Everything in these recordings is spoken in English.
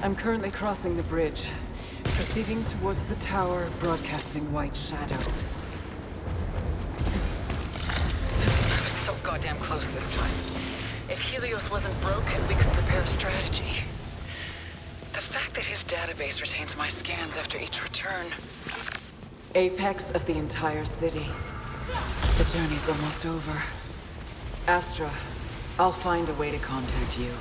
I'm currently crossing the bridge, proceeding towards the tower, broadcasting White Shadow. I was so goddamn close this time. If Helios wasn't broken, we could prepare a strategy. The fact that his database retains my scans after each return. Apex of the entire city. The journey's almost over. Astra, I'll find a way to contact you.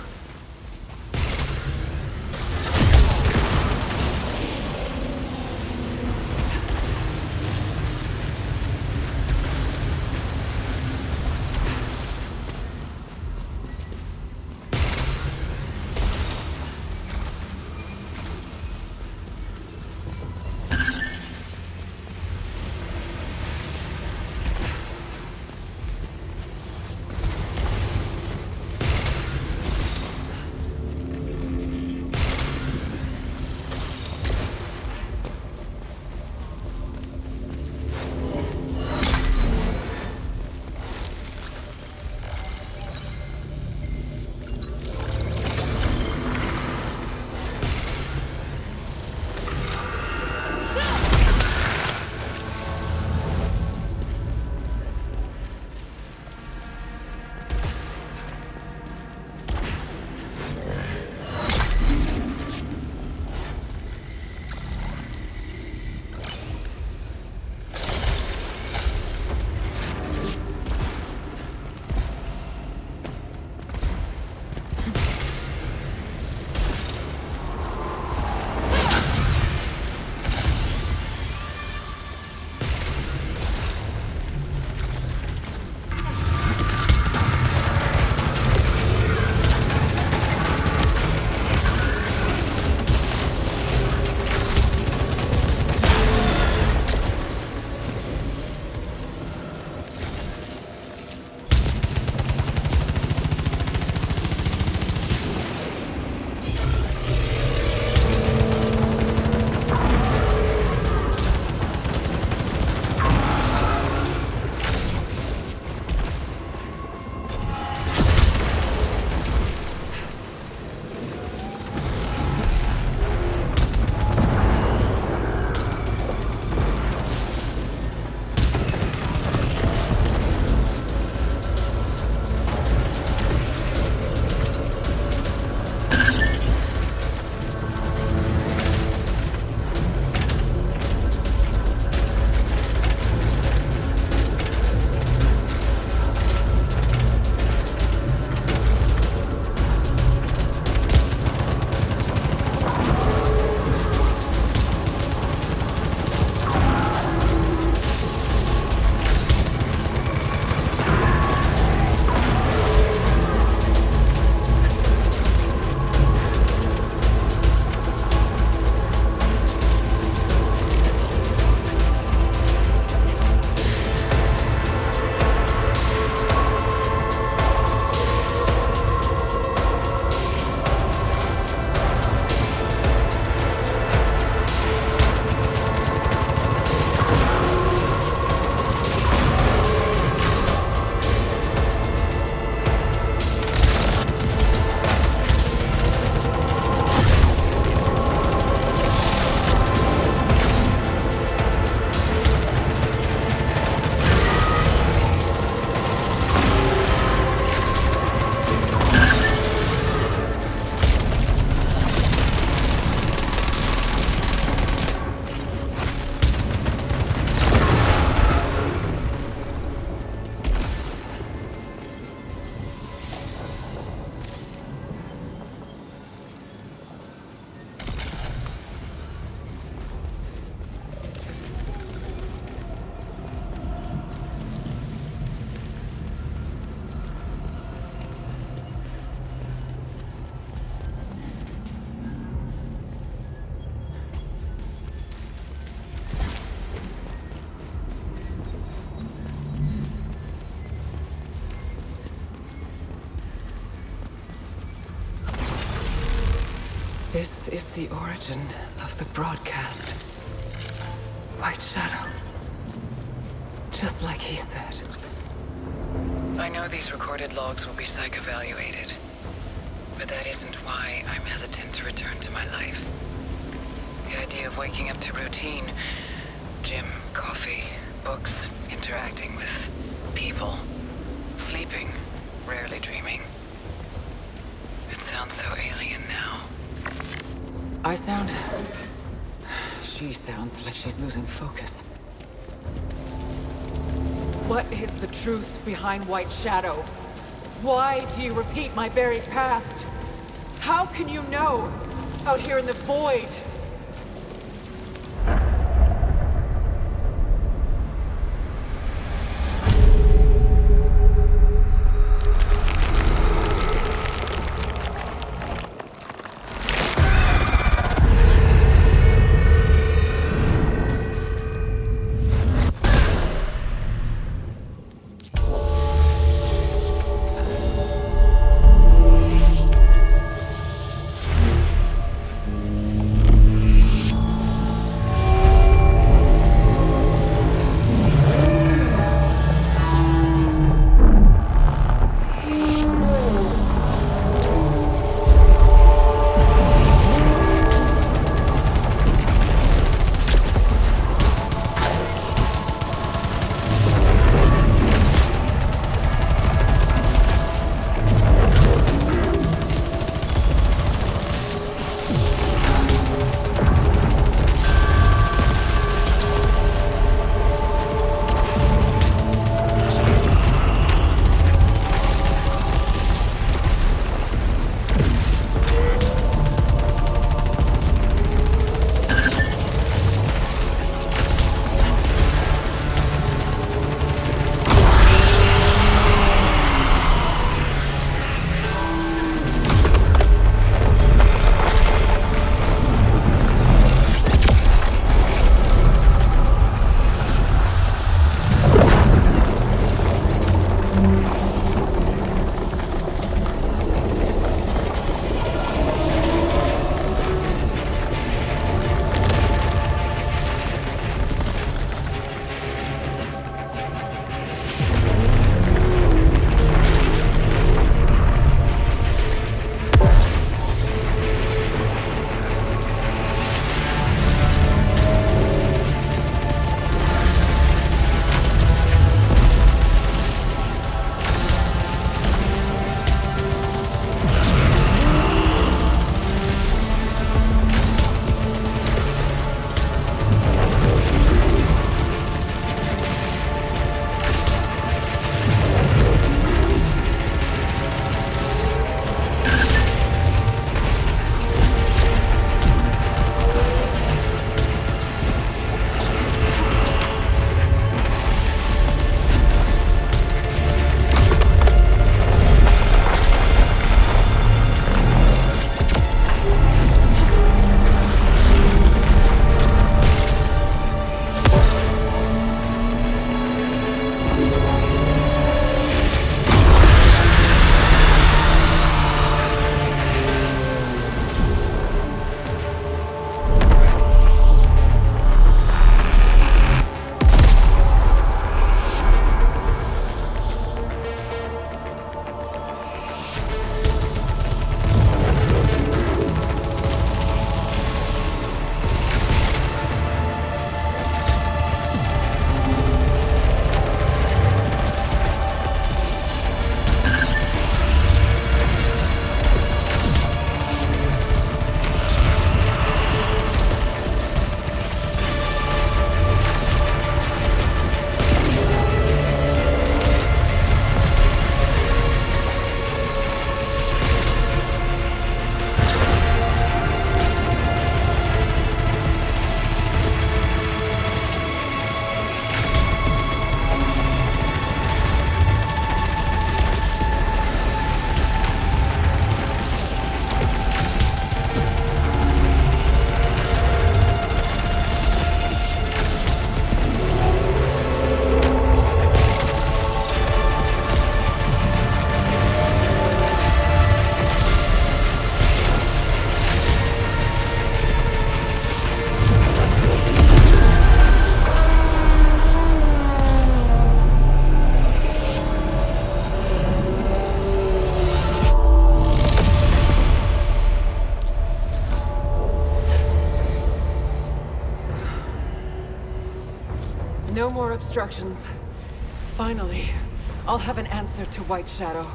This is the origin of the broadcast. White Shadow. Just like he said. I know these recorded logs will be psych-evaluated, but But that isn't why I'm hesitant to return to my life. The idea of waking up to routine, gym, coffee, books, interacting with people, sleeping, rarely dreaming. It sounds so alien now. She sounds like she's losing focus. What is the truth behind White Shadow? Why do you repeat my buried past? How can you know? Out here in the void. No more obstructions. Finally, I'll have an answer to White Shadow.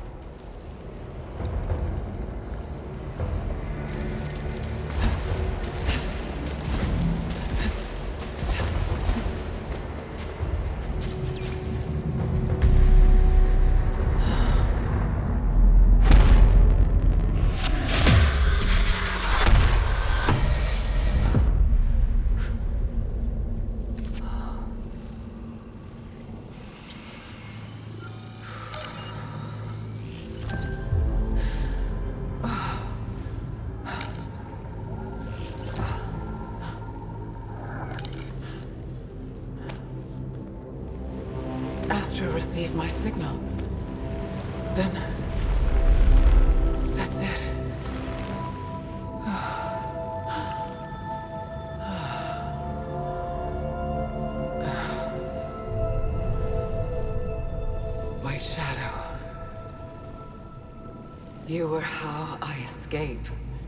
Astra received my signal. Then... that's it. White Shadow. You were how I escape.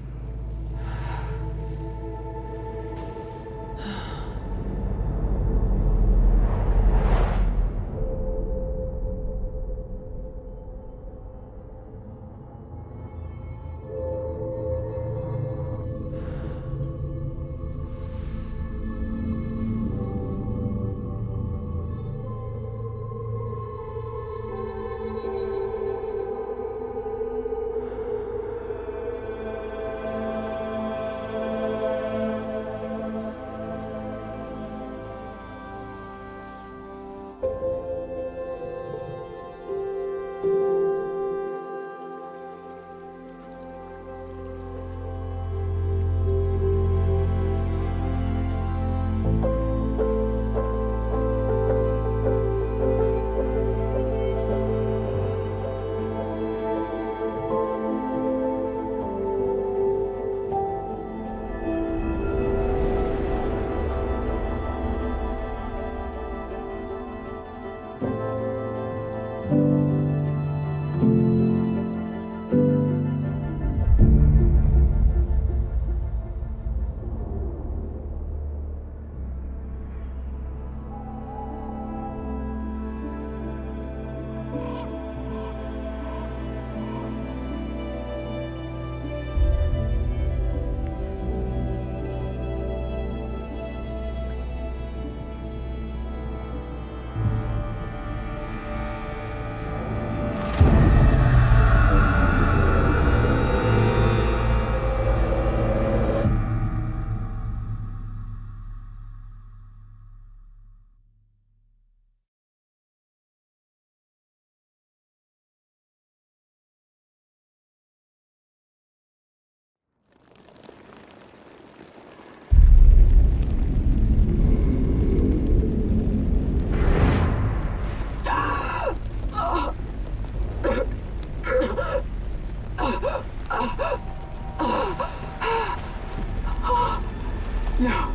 No.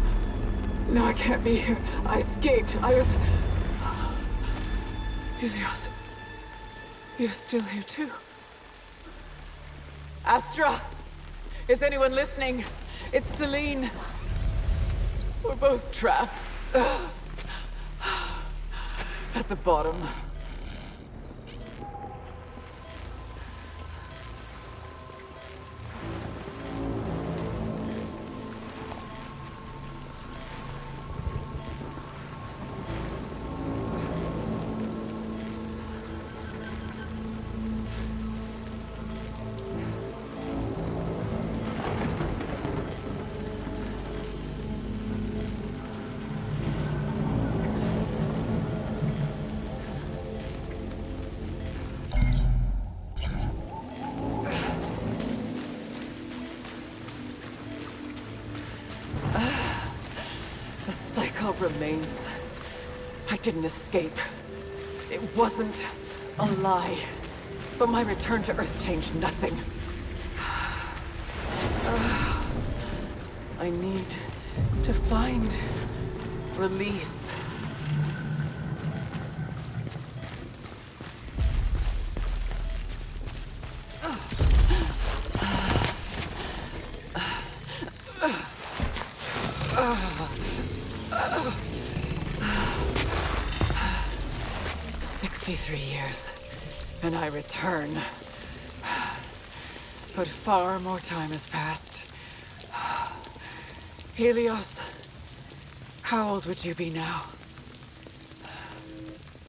No, I can't be here. I escaped. I was... Helios. You're still here too. Astra! Is anyone listening? It's Celine. We're both trapped. At the bottom. Remains. I didn't escape. It wasn't a lie. But my return to Earth changed nothing. I need to find release. 63 years, and I return. But far more time has passed. Helios, how old would you be now?